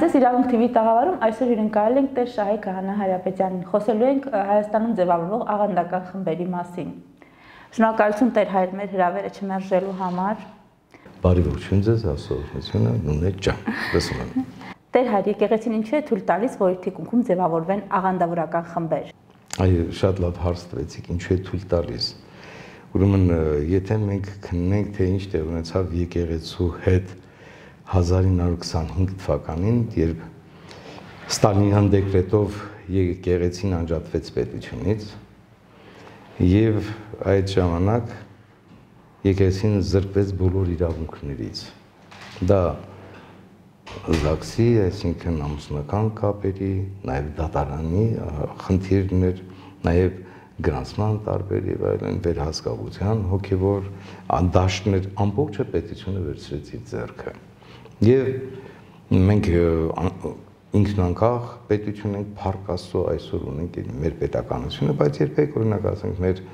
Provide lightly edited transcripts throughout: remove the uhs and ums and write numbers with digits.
Ցանցես իրավունք TV տաղավարում այսօր հյուրընկալել ենք Տեր Շահի Քահանա Հարապետյանին։ Խոսելու ենք Հայաստանում ձևավորվող աղանդական խմբերի մասին։ Շնորհակալություն Տեր Հայր մեր հրավերը չմերժելու համար։ Բարի ողջույն ձեզ, ասողությունը Նունետ ջան։ Լսում եմ։ Տեր Հայր, եկեղեցին ինչու է թույլ տալիս, որ իր թիկունքում ձևավորվեն աղանդավորական խմբեր։ Այո, շատ լավ հարց տվեցիք, ինչու է թույլ տալիս։ Ուրեմն, եթե մենք քննենք, թե ինչ տեղ ունեցավ եկեղեցու հետ 1925 թվականին, երբ Ստալինյան դեկրետով եկեղեցին անջատվեց պետությունից, եւ այդ ժամանակ եկեղեցին զրկվեց բոլոր իրավունքներից։ Դա ԶԱԳՍ-ի, այսինքն ամուսնական կապերի, նաեւ դատարանի խնդիրներ, նաեւ գրանցման տարբեր եւ այլն վերահսկողության հոգեվոր դաշտներ, ամբողջը պետությունը վերցրեց իր ձեռքը։ Եվ մենք ինքնանկախ պետություն ենք, Փառք Աստծո, այսօր ունենք մեր պետականությունը, բայց երբեք օրինակ ասենք մեր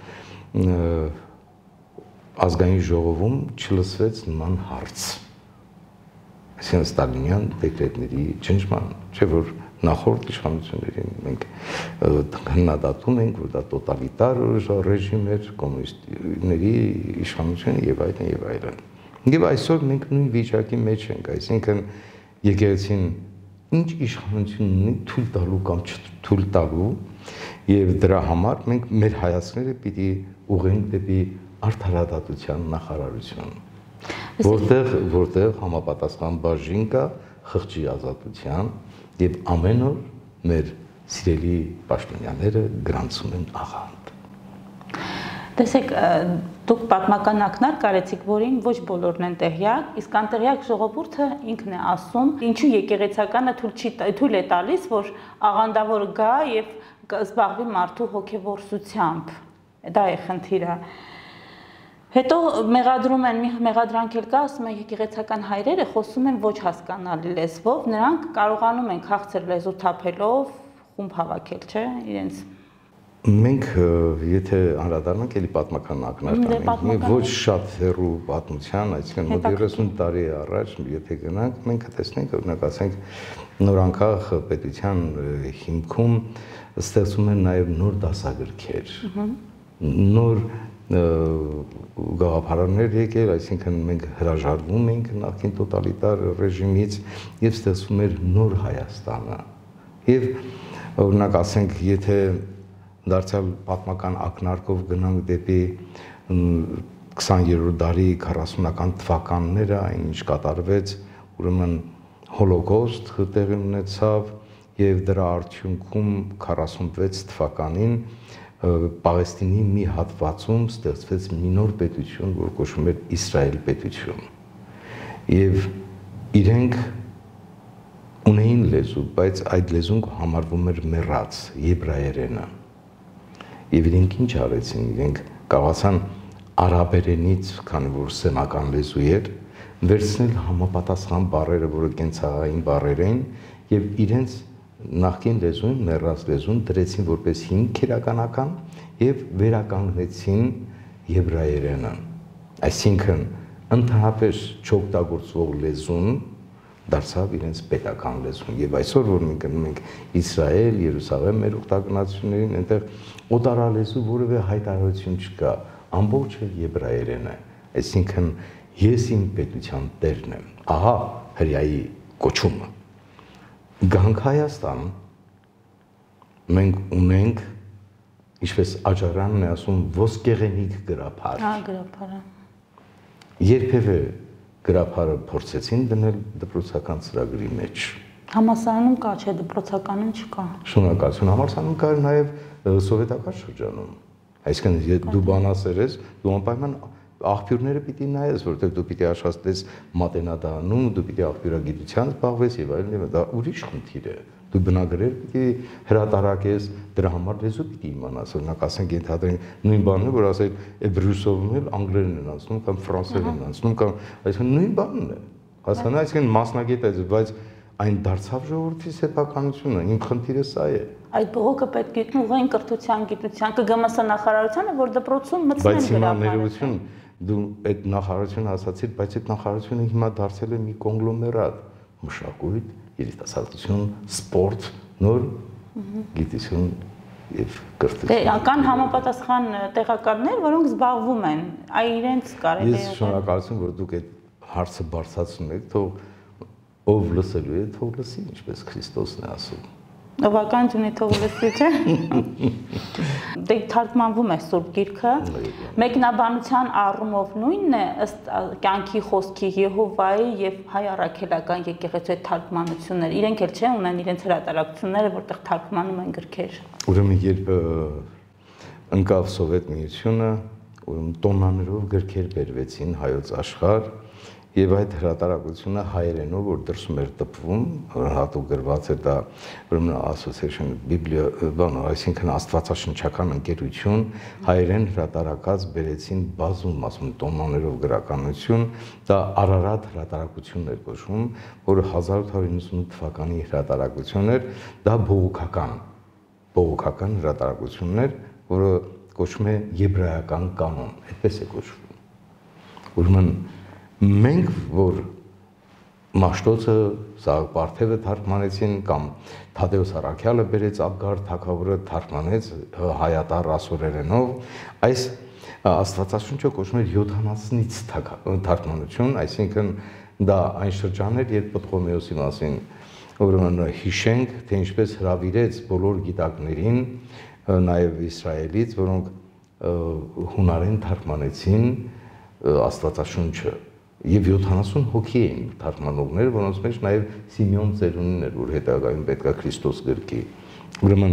ազգային ժողովում չլսվեց նման հարց։ Այսինքն Ստալինյան դեկրետների ճնշման, չէ՞ որ նախորդ իշխանություններին մենք հնադատում ենք, որ դա տոտալիտար ռեժիմ էր, կոմունիստների իշխանությունը եւ այլն եւ այլն։ Եվ այսօր մենք նույն վիճակի մեջ ենք, այսինքն եկեղեցին ինչ իշխանություն ունի թույլ տալու կամ չթույլ տալու, եւ դրա համար մենք մեր հայացքները պիտի ուղղենք դեպի արդարադատության նախարարություն, որտեղ համապատասխան բաժին կա խղճի ազատության եւ ամեն օր մեր սիրելի պաշտոնյաները գրանցում են աղանդ։ Տեսեք, դուք պատմական ակնարկ արեցիք, որին ոչ բոլորն են տեղյակ, իսկ անտեղյակ ժողովուրդը ինքն է ասում, ինչու եկեղեցականը թույլ է տալիս, որ աղանդավոր գա եւ զբաղվի մարդու հոգեվորսությամբ։ Դա է խնդիրը։ Հետո մեղադրում են, մեղադրանք էլ կա, ասում են եկեղեցական հայրերը խոսում են ոչ հասկանալի լեզվով, նրանք կարողանում են քաղցր լեզու թափելով խումբ հավաքել, չէ՞, իրենց։ Մենք եթե անդրադառնանք էլի պատմական ակնարկին, ոչ շատ հեռու պատմության, այսինքն մոտ 30 տարի առաջ, եթե գնանք, մենք կտեսնենք, օրինակ ասենք, նորանկախ պետության հիմքում ստեղծում են նաև նոր դասագրքեր, նոր գաղափարներ եկել, այսինքն մենք հրաժարվում ենք նախկին տոտալիտար ռեժիմից եւ ստեղծվում էր նոր Հայաստանը։ Եվ օրինակ ասենք, եթե դարձյալ պատմական ակնարկով գնանք դեպի 20-րդ դարի 40-ական թվականները, այնինչ կատարվեց, ուրեմն հոլոկոստ տեղի ունեցավ եւ դրա արդյունքում 46 թվականին Պաղեստինի մի հատվածում ստեղծվեց մի նոր պետություն, որ կոչվում էր Իսրայել պետություն։ Եվ իրենք ունեին լեզու, բայց այդ լեզուն համարվում էր մեռած եբրայերենը։ Եվ իրենք ինչ արեցին, իրենք կարողացան արաբերենից, քանի որ սեմական լեզու էր, վերցնել համապատասխան բառերը, որը կենցաղային բառեր էին, եւ իրենց նախկին լեզուն, մեռած լեզուն դրեցին որպես հիմք քերականական եւ վերականգնեցին եբրայերենը։ Այսինքն ընդհանրապես չօգտագործվող լեզուն դարձավ իրենց պետական լեզուն եւ այսօր որ մենք գնում ենք Իսրայել, Երուսաղեմ մեր օգտագործություններին, այնտեղ օտարալեզու որևէ հայտարարություն չկա, ամբողջը եբրայերեն է։ Այսինքն ես իմ պետության տերն եմ։ Ահա հրեայի կոչումը։ Գանք Հայաստան, մենք ունենք, ինչպես Աջարյանն է ասում, ոսկեղենիկ գրափար։ Հա, գրափարը։ Երբևէ գրափարը փորձեցին դնել դպրոցական ծրագրի մեջ։ Համալսարանում կա, չէ, դպրոցականում չկա։ Շնորհակալություն, համալսարանում կար նաև սովետական շրջանում։ Այսինքն դու բանասեր ես, դու անպայման աղբյուրները պիտի նայես, որովհետև դու պիտի աշխատես մատենադարանում, դու պիտի աղբյուրագիտությամբ զբաղվես եւ այլն, դա ուրիշ խնդիր է։ Դու բնագրեր պիտի հրատարակես, դրա համար լեզու պիտի իմանաս, օրինակ ասենք ենթադրենք նույն բանն է, որ ասենք էբրուսովն էլ անգլերեն են անցնում կամ ֆրանսերեն են անցնում կամ այսինքն նույն բանն է։ Հասկանա, այսինքն մասնագետ է, բայց այն դարձավ ժողովրդի սեփականությունը, իմ խնդիրը սա է։ Այդ բողոքը պետք է ուղղեն կրթության, գիտության, ԿԳՄՍ նախարարությանը, որ դպրոցում մտցնեն գրաբարը։ Դու այդ նախարարությունը ասացիր, բայց այդ նախարարությունը հիմա դարձել է մի կոնգլոմերատ, մշակույթ երիտասարդություն, սպորտ, նոր գիտություն եւ կրթություն։ Դե կան համապատասխան տեղակալներ, որոնք զբաղվում են, այ իրենց կարելի է։ Ես շնորհակալություն, որ դուք այդ հարցը բարձրացնում եք, թող ով լսելու է, թող լսի, ինչպես Քրիստոսն է ասում։ Ովական ունի թող լսի, չէ՞։ Դե թարգմանվում է Սուրբ Գիրքը, մեկնաբանության առումով նույնն է ըստ կյանքի խոսքի Եհովայի եւ հայ առաքելական եկեղեցու այդ թարգմանությունները։ Իրենք էլ չէ ունեն իրենց հրատարակությունները, որտեղ թարգմանում են գրքեր։ Ուրեմն երբ ընկավ Սովետ միությունը, ուրեմն տոննաներով գրքեր բերվեցին հայոց աշխարհ եւ այդ հրատարակությունը հայերենով որ դրսում էր տպվում, հատուկ գրված էր դա ուրեմն Association այսինքն աստվածաշնչական ընկերություն հայերեն հրատարակած բերեցին բազում ասում տոննաներով գրականություն, դա Արարատ հրատարակություն էր կոչվում, որը 1898 թվականի հրատարակություն էր, դա բողոքական հրատարակությունն էր, որը կոչվում է եբրայական կանոն, այդպես է կոչվում։ Ուրեմն մենք որ Մաշտոցը, Սաղ Պարթևը թարգմանեցին կամ Թադեոս Առաքյալը բերեց Աբգար թագավորը թարգմանեց հայատառ ասորերենով, այս Աստվածաշունչը կոչվում էր 70-ից թարգմանություն, այսինքն դա այն շրջանն էր, երբ Պտղոմեոսի մասին ուրեմն հիշենք, թե ինչպես հրավիրեց բոլոր գիտակներին, նաև Իսրայելից, որոնք հունարեն թարգմանեցին Աստվածաշունչը եւ 70 հոգի էին թարգմանողներ, որոնց մեջ նաեւ Սիմեոն Ծերունին էր, որ հետագայում պետքա Քրիստոս գրքի։ Ուրեմն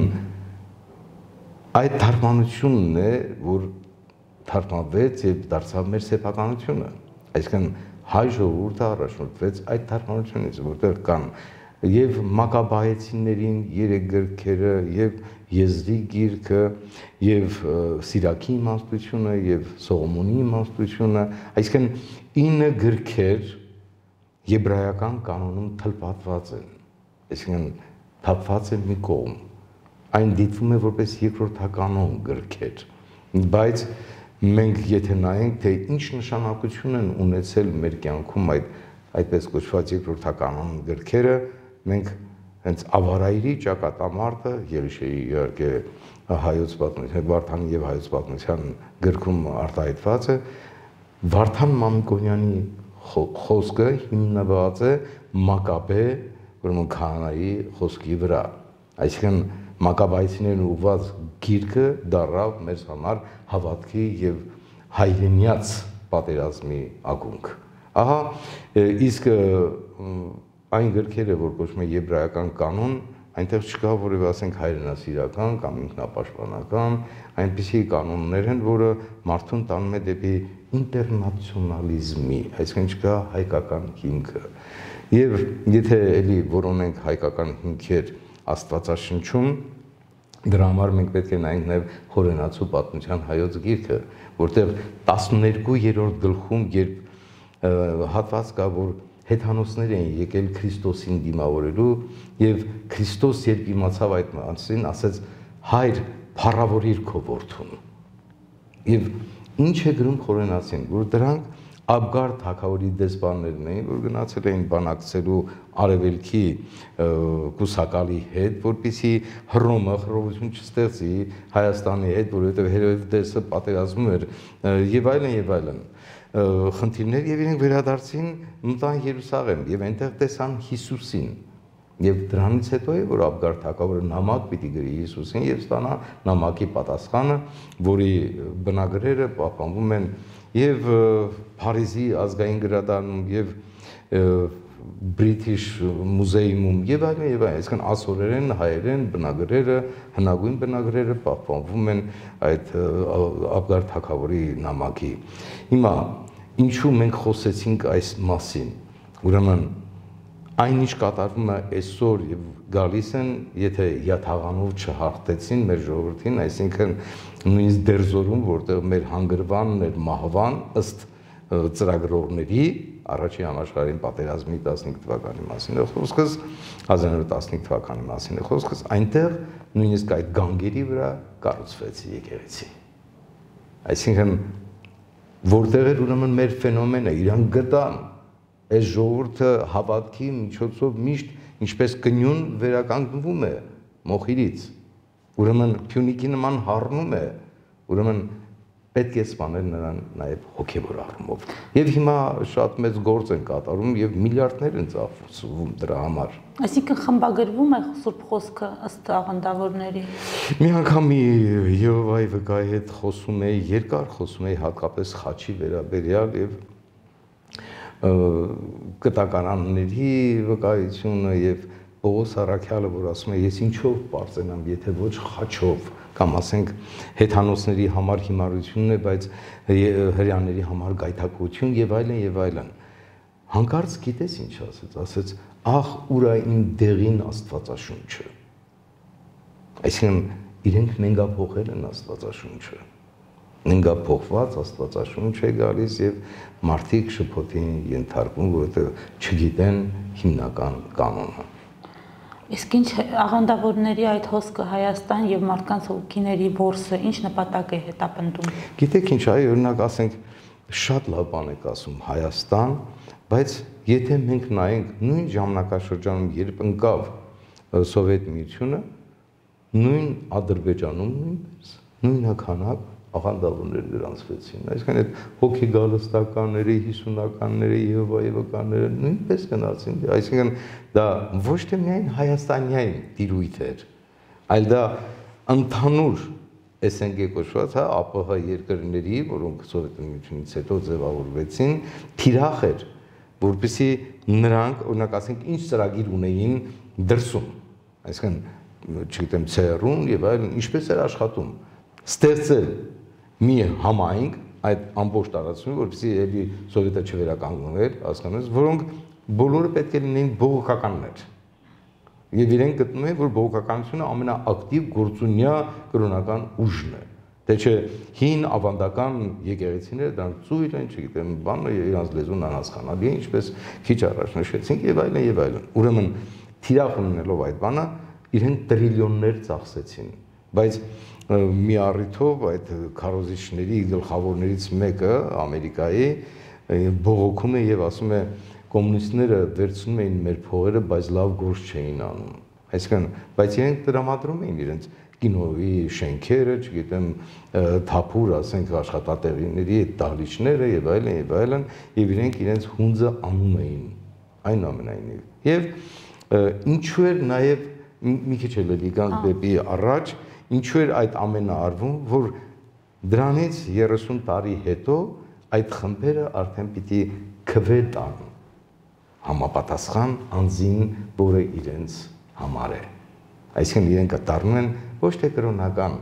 այդ թարգմանությունն է, որ թարգմանվեց եւ դարձավ մեր սեփականությունը։ Այսինքն հայ ժողովուրդը առաջնորդվեց այդ թարգմանությունից, որտեղ կան եւ Մակաբայեցիներին 3 գրքերը, եւ Եզրի գիրքը, եւ Սիրակի իմաստությունը, եւ Սողոմոնի իմաստությունը, այսինքն 9 գրքեր եբրայական կանոնում թլպատված են, այսինքն թափված են մի կողմ, այն դիտվում է որպես երկրորդականոն գրքեր, բայց մենք եթե նայենք, թե ինչ նշանակություն են ունեցել մեր կյանքում այդպես կոչված երկրորդականոն գրքերը, մենք հենց Ավարայրի ճակատամարտը Ելիշեի իհարկե հայոց պատմության, Վարդանի եւ հայոց պատմության գրքում արտահայտված է, Վարդան Մամիկոնյանի խոսքը հիմնված է Մակաբե, ուրեմն քահանայի խոսքի վրա, այսինքն Մակաբայցիներին ուղված գիրքը դառավ մեզ համար հավատքի եւ հայրենյաց պատերազմի ակունք։ Ահա իսկ այն գրքերը, որ կոչվում է եբրայական կանոն, այնտեղ չկա որևէ ասենք հայրենասիրական կամ ինքնապաշտպանական, այնպիսի կանոններ են, որը մարդուն տանում է դեպի ինտերնացիոնալիզմի, այսինքն չկա հայկական հիմքը։ Եվ եթե էլի որոնենք հայկական հիմքեր Աստվածաշնչում, դրա համար մենք պետք է նայենք նաև Հորենացու պատմության հայոց գիրքը, որտեղ 12-րդ գլխում, երբ հատված կա, որ հեթանոսներ էին եկել Քրիստոսին դիմավորելու եւ Քրիստոս երբ իմացավ այդ մասին, ասեց. «Հայր, փառավորիր քո որդուն»։ Եվ ինչ է գրում Խորենացին, որ դրանք Աբգար թագավորի դեսպաններն էին, որ գնացել էին բանակցելու արևելքի կուսակալի հետ, որպեսզի Հռոմը խռովություն չստեղծի Հայաստանի հետ, որովհետև Հերովդեսը պատերազմում էր եւ այլն եւ այլն խնդիրներ, եւ իրենք վերադարձին մտան Երուսաղեմ եւ այնտեղ տեսան Հիսուսին։ Եվ դրանից հետո է, որ Աբգար թագավորը նամակ պիտի գրի Հիսուսին եւ ստանա նամակի պատասխանը, որի բնագրերը պահպանվում են եւ Փարիզի ազգային գրադարանում եւ British Museum-ում եւ այլն, այսինքն ասորերեն, հայերեն բնագրերը, հնագույն բնագրերը պահպանվում են այդ Աբգար թագավորի նամակի։ Հիմա ինչու մենք խոսեցինք այս մասին։ Ուրեմն այն ինչ կատարվում է այսօր եւ գալիս են, եթե յաթաղանով չհաղթեցին մեր ժողովրդին, այսինքն նույնիսկ դերձորում, որտեղ մեր հանգրվանն էր մահվան ըստ ծրագրողների, առաջին համաշխարհային պատերազմի 15 թվականի մասին է խոսքս, 1915 թվականի մասին է խոսքս, այնտեղ նույնիսկ այդ գանգերի վրա կառուցվեց եկեղեցի։ Այսինքն որտեղ էր ուրեմն մեր ֆենոմենը, իրանք գտան այս ժողովուրդը հավատքի միջոցով միշտ ինչպես կնյուն վերականգնվում է մոխիրից, ուրեմն Փյունիկի նման հառնում է, ուրեմն պետք է սպանել նրան նաև հոգևոր առումով։ Եվ հիմա շատ մեծ գործ են կատարում եւ միլիարդներ են ծախսվում դրա համար։ Այսինքն խմբագրվում է Սուրբ Խոսքը ըստ աղանդավորների։ Մի անգամ Եհովայի վկայի հետ խոսում էի, երկար խոսում էի հատկապես խաչի վերաբերյալ եւ կտակարանների վկայությունը եւ Պողոս Առաքյալը, որ ասում է, ես ինչով պարծենամ, եթե ոչ խաչով, կամ ասենք հեթանոսների համար հիմարությունն է, բայց հրեաների համար գայթակղություն եւ այլն եւ այլն։ Հանկարծ գիտես ինչ ասեց, ասեց, ախ ուր է իմ դեղին Աստվածաշունչը։ Այսինքն իրենք նենգափոխել են Աստվածաշունչը։ Նենգափոխված Աստվածաշունչ է գալիս եւ մարդիկ շփոթին ենթարկվում, որովհետեւ չգիտեն հիմնական կանոնը։ Իսկ ինչ աղանդավորների այդ հոսքը Հայաստան եւ մարդկանց հոգիների որսը ինչ նպատակ է հետապնդում։ Գիտեք ինչ, այ օրինակ ասենք շատ լավ բան եք ասում Հայաստան, բայց եթե մենք նայենք նույն ժամանակաշրջանում, երբ ընկավ Սովետ միությունը, նույն Ադրբեջանում նույնպես նույնականակ աղանդավորներ գրանցվեցին։ Այսինքն այդ հոգեգալստականները, 50-ականները, Եհովայի վկաները նույնպես գնացին։ Այսինքն դա ոչ թե միայն հայաստանյան տիրույթ էր, այլ դա ընդհանուր SNG կոչված, հա, ԱՊՀ երկրների, որոնք Սովետ միությունից հետո ձևավորվեցին, թիրախ էր, որպեսզի նրանք, օրինակ ասենք, ինչ ծրագիր ունեին դրսում, այսինքն, չգիտեմ, ՑՌ-ում եւ այլն, ինչպես էր աշխատում, ստեղծել մի համայնք այդ ամբողջ տարածքում, որպեսզի էլի Սովետը չվերականգնվեր, հասկանես, որոնք բոլորը պետք է լինեին բողոքականներ։ Եվ իրենք գտնում են, որ բողոքականությունը ամենաակտիվ գործունյա կրոնական ուժն է։ Թե չէ հին ավանդական եկեղեցիները դրանք ծույլ են, չգիտեմ, բանը իրանց լեզուն անհասկանալի է, ինչպես քիչ առաջ նշեցինք եւ այլն եւ այլն։ Ուրեմն թիրախ ունենալով այդ բանը, իրենք տրիլիոններ ծախսեցին, բայց մի առիթով այդ քարոզիչների գլխավորներից մեկը Ամերիկայի բողոքում է եւ ասում է կոմունիստները վերցնում էին մեր փողերը, բայց լավ գործ չէին անում։ Այսինքն, բայց իրենք տրամադրում էին իրենց կինոյի շենքերը, չգիտեմ, թափուր, ասենք, աշխատատեղիների դահլիճները եւ այլն, եւ իրենք իրենց հունձը անում էին այնուամենայնիվ։ Եվ ինչու էր նաեւ մի քիչ էլ գանք դեպի առաջ, ինչու էր այդ ամենը արվում, որ դրանից 30 տարի հետո այդ խմբերը արդեն պիտի քվե տան համապատասխան անձին, որը իրենց համար է։ Այսինքն իրենք դառնում են ոչ թե կրոնական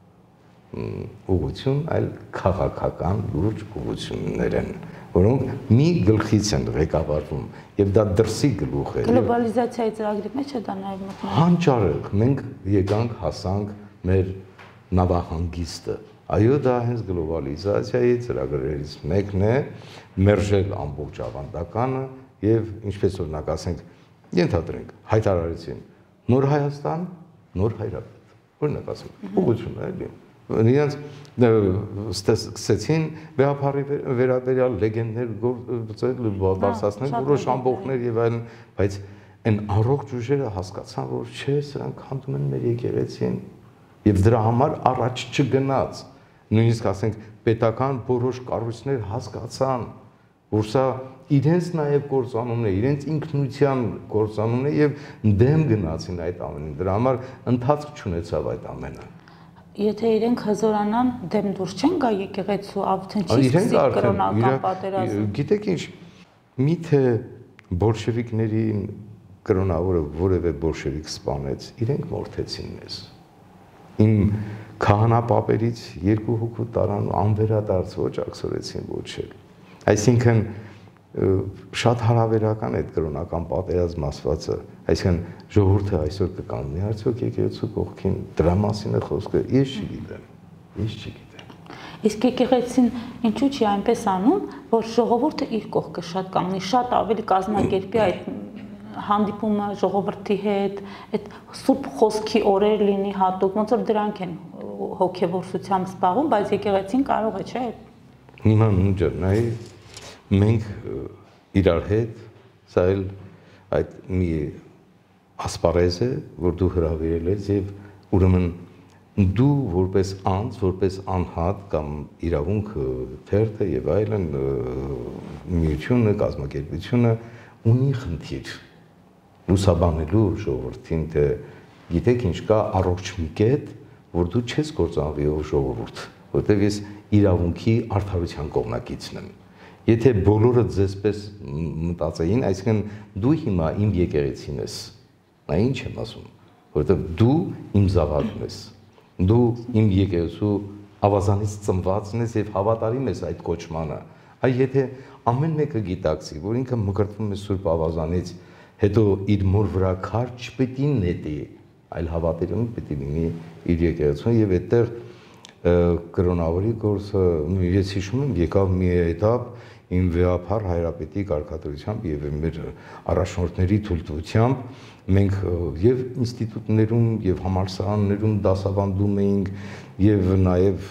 ուղղություն, այլ քաղաքական լուրջ ուղղություններ են, որոնք մի գլխից են ղեկավարվում, եւ դա դրսի գլուխ է։ Գլոբալիզացիայի ծրագրի մեջ է դա նաեւ մտնում։ Հանճարեղ մենք եկանք, հասանք մեր նավահանգիստը։ Այո, դա հենց գլոբալիզացիայի ծրագրերից մեկն է, մերժել ամբողջ ավանդականը եւ ինչպես օրինակ ասենք, ենթադրենք, հայտարարեցին նոր Հայաստան, նոր Հայրապետ։ Օրինակ ասենք, ուղղություն է, էլի։ Նրանց սկսեցին վեհապարի վերաբերյալ լեգենդներ բարձրացնել, որոշ ամբողջներ եւ այլն, բայց այն առողջ ուժերը հասկացան, որ չէ, սրանք հանդում են մեր եկեղեցին եւ դրա համար առաջ չգնաց։ Նույնիսկ ասենք պետական որոշ կառույցներ հասկացան, որ սա իրենց նաև կործանումն է, իրենց ինքնության կործանումն է եւ դեմ գնացին այդ ամենին։ Դրա համար ընթացք չունեցավ այդ ամենը։ Եթե իրենք հզորանան, դեմ դուրս չեն գա եկեղեցու, արդեն չի սկսի կրոնական պատերազմ։ Գիտեք ինչ, միթե բոլշևիկներին կրոնավորը որևէ բոլշևիկ սպանեց, իրենք մորթեցին մեզ։ Իմ քահանապապերից 2 հոգու տարան անվերադարձ ոչ ակսորեցին ոչել։ Այսինքն շատ հարաբերական է այդ կրոնական պատերազմ ասվածը, այսինքն ժողովուրդը այսօր կկանգնի արդյոք եկեղեցու կողքին, դրա մասին է խոսքը, ես չգիտեմ։ Իսկ եկեղեցին ինչու՞ չի այնպես անում, որ ժողովուրդը իր կողքը շատ կանգնի, շատ ավելի կազմակերպի այդ հանդիպումը ժողովրդի հետ, այդ սուրբ խոսքի օրեր լինի հատուկ, ոնց որ դրանք են հոգևորությամբ զբաղվում, բայց եկեղեցին կարող է, չէ՞։ Հիմա նույնը, նայ մենք իրար հետ, սա էլ այդ մի ասպարեզ է, որ դու հրավիրել ես եւ ուրեմն դու որպես անձ, որպես անհատ կամ իրավունք թերթը եւ այլն միությունը, կազմակերպությունը ունի խնդիր լուսաբանելու ժողովրդին, թե գիտեք ինչ կա առողջ մի կետ, որ դու չես կործանվի ով ժողովուրդ, որտեղ ես իրավունքի արդարության կողմնակիցն եմ։ Եթե բոլորը ձեզպես մտածեին, այսինքն դու հիմա իմ եկեղեցին ես, նա ինչ եմ ասում, որովհետև դու իմ զավակն ես, դու իմ եկեղեցու ավազանից ծնվածն ես եւ հավատարիմ ես այդ կոչմանը։ Այ եթե ամեն մեկը գիտակցի, որ ինքը մկրտվում է Սուրբ ավազանից, հետո իր մոր վրա քար չպետք է նետի, այլ հավատալու պետք է լինի իր եկեղեցուն եւ այդտեղ կրոնավորի գործը, ես հիշում եմ, եկավ մի этап իմ վեհափառ հայրապետի կարգադրությամբ եւ մեր առաջնորդների թույլտվությամբ մենք եւ ինստիտուտներում եւ համալսարաններում դասավանդում էինք եւ նաեւ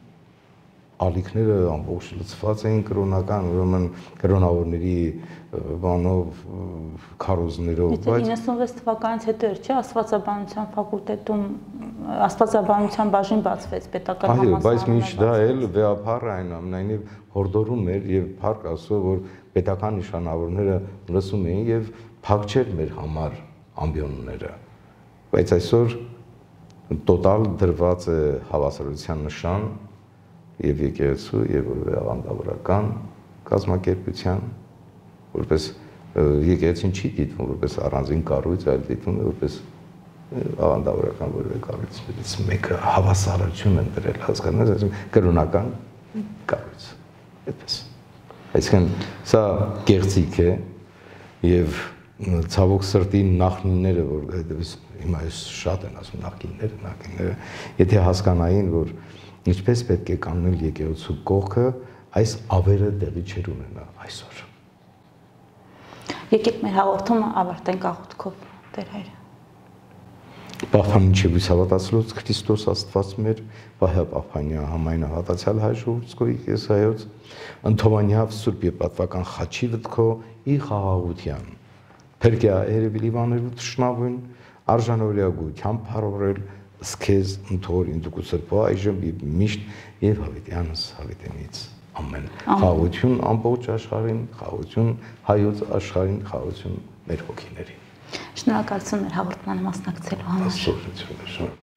ալիքները ամբողջ լցված էին կրոնական, ուրեմն կրոնավորների բանով, քարոզներով, բայց 96 թվականից հետո էր, չէ՞, աստվածաբանության ֆակուլտետում աստվածաբանության բաժին բացվեց պետական համալսարանում։ Այո, բայց մինչ դա էլ վեհափառը այնուամենայնիվ հորդորում էր եւ փառք Աստծո, որ պետական նշանավորները լսում էին եւ փակ չէր մեր համար ամբիոնները։ Բայց այսօր տոտալ դրված է հավասարության նշան եւ եկեղեցու եւ ավանդավորական կազմակերպության, որպես եկեղեցին չի դիտվում որպես առանձին կառույց, այլ դիտվում է որպես ավանդավորական որևէ կառույցներից մեկը հավասարություն են դրել, հասկանաս, այսինքն կրոնական կառույց, այդպես։ Այսինքն սա կեղծիք է եւ ցավոք սրտի նախնիները, որ այդպես հիմա շատ են ասում նախնիները, եթե հասկանային, որ ինչպես պետք է կանգնել եկեղեցու կողքը, այս ավերը տեղի չեր ունենա այսօր։ Եկեք մեր հաղորդումը ավարտենք աղոթքով, Տեր Հայր։ Պահպանիչ եւ հավատացլոց Քրիստոս Աստված մեր, Վահե Պահպանյա համայնահատացյալ հայ ժողովրդի եկեղեցայոց, ընդհանրավ Սուրբ եւ պատվական խաչի վտքո ի խաղաղության։ Փերկյա երևելի բաներու ճշնավուն արժանավորյալությամբ փառորել սկեզ ընթոր ինդուկու սրբո այժմ եւ միշտ եւ հավիտյանս հավիտենից ամեն խաղաղություն ամբողջ աշխարհին, խաղաղություն հայոց աշխարհին, խաղաղություն մեր հոգիներին։ Շնորհակալություն մեր հաղորդմանը մասնակցելու համար։